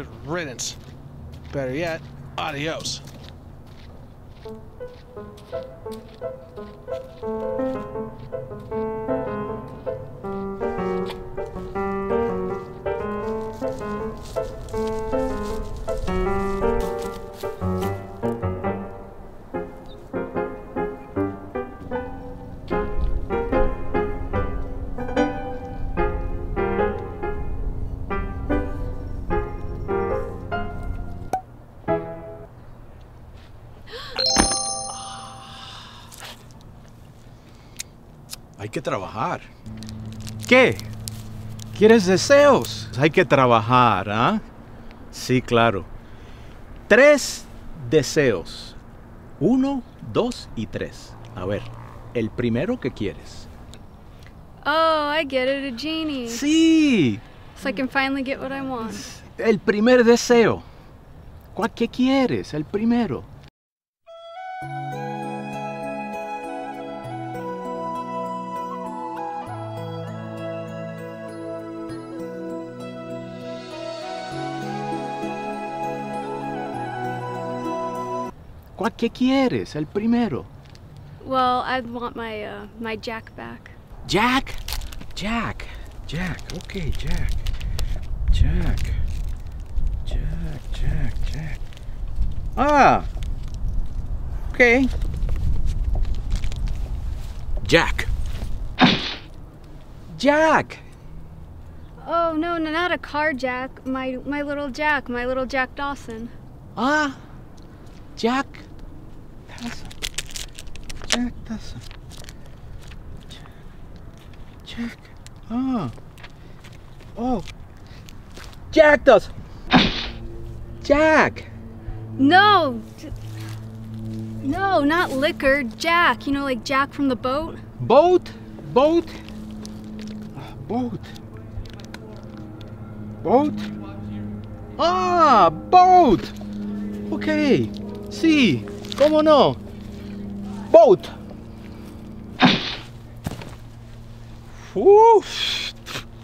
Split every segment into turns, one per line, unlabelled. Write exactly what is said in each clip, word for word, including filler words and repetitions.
Good riddance. Better yet, adios.
Hay que trabajar. ¿Qué? ¿Quieres deseos? Hay que trabajar, ¿ah? ¿eh? Sí, claro. Tres deseos. Uno, dos y tres. A ver, el primero que quieres.
Oh, I get it, a genie.
Sí.
So I can finally get what I want.
El primer deseo. ¿Cuál que quieres? El primero. ¿Cuál que quieres? El primero.
Well, I'd want my uh, my Jack back.
Jack? Jack. Jack. Okay, Jack. Jack. Jack, Jack, Jack. Ah. Okay. Jack. Jack.
Oh no, no, not a car Jack. My my little Jack, my little Jack Dawson.
Ah. Jack. Jack Dawson. Jack. Ah. Oh. Jack Dawson. Jack.
No. No, not liquor. Jack. You know, like Jack from the boat.
Boat. Boat. Boat. Boat. Ah, boat. Okay. Sí. ¿Cómo no? Boat. Uf.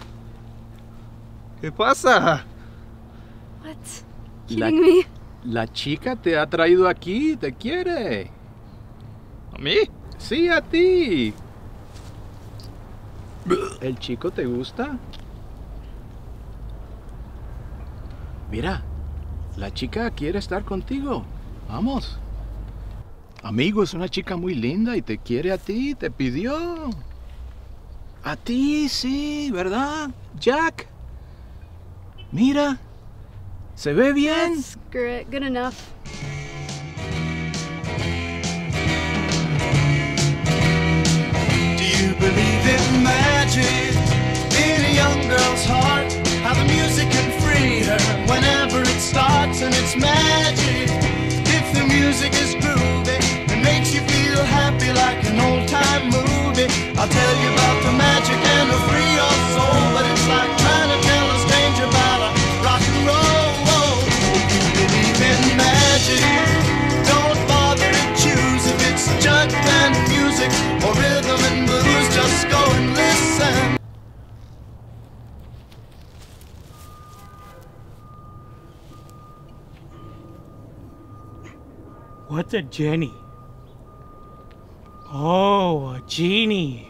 ¿Qué pasa?
What?
La,
Kidding me?
la chica te ha traído aquí, te quiere.
¿A mí?
Sí, a ti. ¿El chico te gusta? Mira, la chica quiere estar contigo. Vamos. Amigo, es una chica muy linda y te quiere a ti, te pidió. A ti, sí, ¿verdad, Jack? Mira, ¿se ve bien?
Screw it. Good enough.
Do you believe in magic in a young girl's heart? How the music can free her whenever it starts, and it's magic. If the music is groovy, it makes you feel happy like an old-time movie. I'll tell you about the magic and it'll free your soul, but it's like trying to tell a stranger about a rock and roll. If you believe in magic, don't bother to choose if it's jug band music or rhythm and blues. Just go and listen.
What's a genie? Oh, a genie.